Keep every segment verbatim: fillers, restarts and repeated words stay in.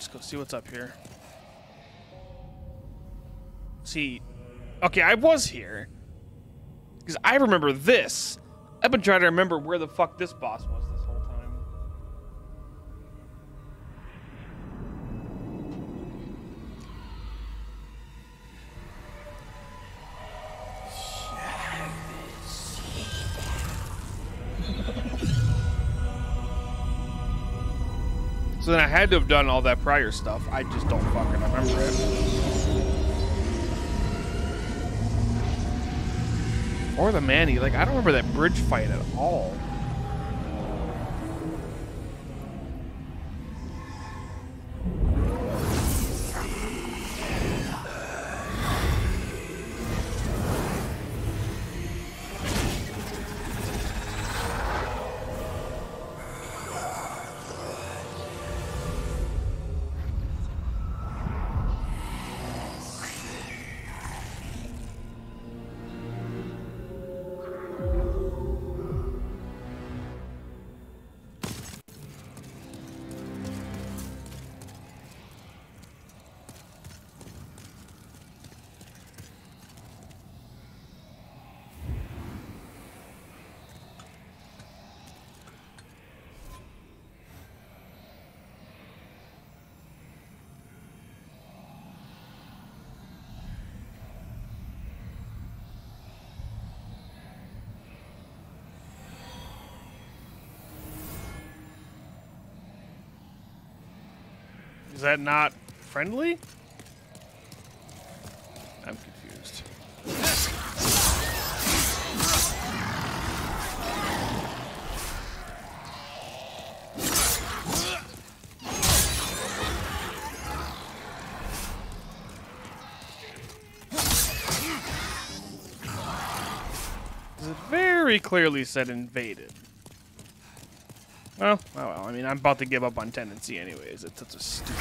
go see what's up here. See, okay, I was here. Because I remember this. I've been trying to remember where the fuck this boss was this whole time. So then I had to have done all that prior stuff. I just don't fucking remember it. Or the Manny. Like, I don't remember that bridge fight at all. Is that not friendly? I'm confused. It very clearly said invaded. Well, oh well, I mean, I'm about to give up on tendency anyways. It's such a stupid...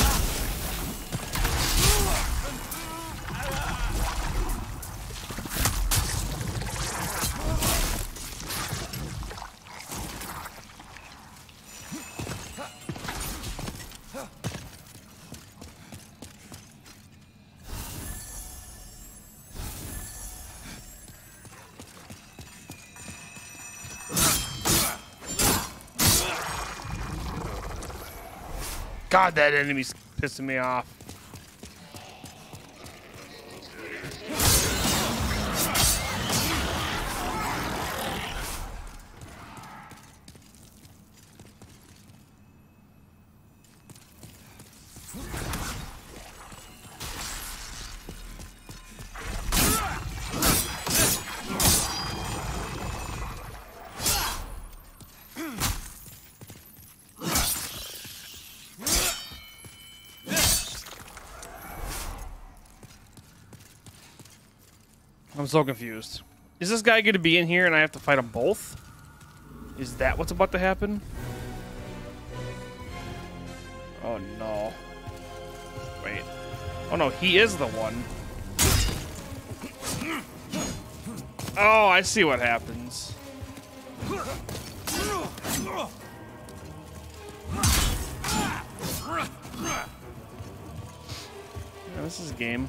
God, that enemy's pissing me off. I'm so confused. Is this guy going to be in here and I have to fight them both? Is that what's about to happen? Oh no. Wait. Oh no, he is the one. Oh, I see what happens. Yeah, this is a game.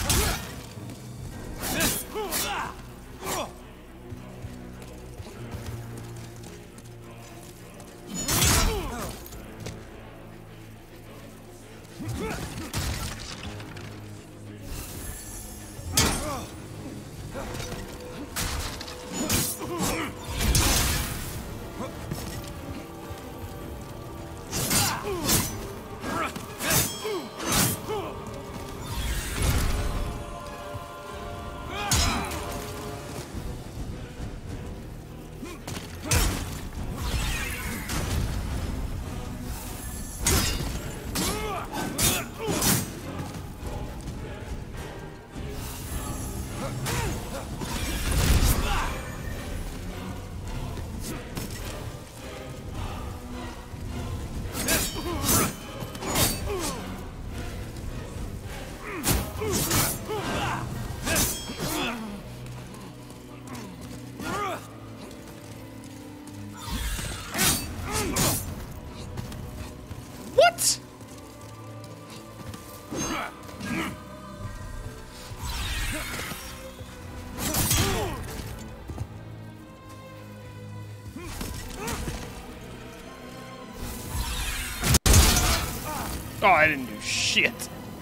Oh, I didn't do shit.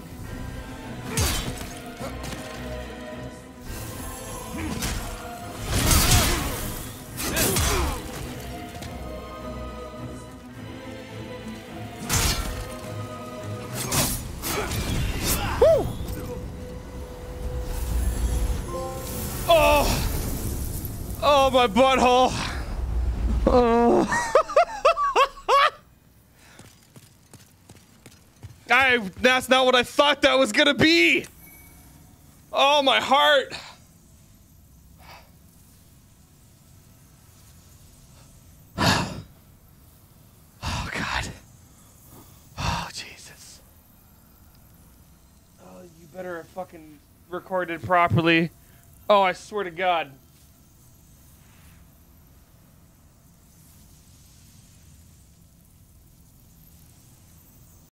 Woo! Oh! Oh, my butthole. Oh. I, that's not what I thought that was gonna be. Oh, my heart. Oh, God. Oh, Jesus. Oh, you better have fucking recorded properly. Oh, I swear to God.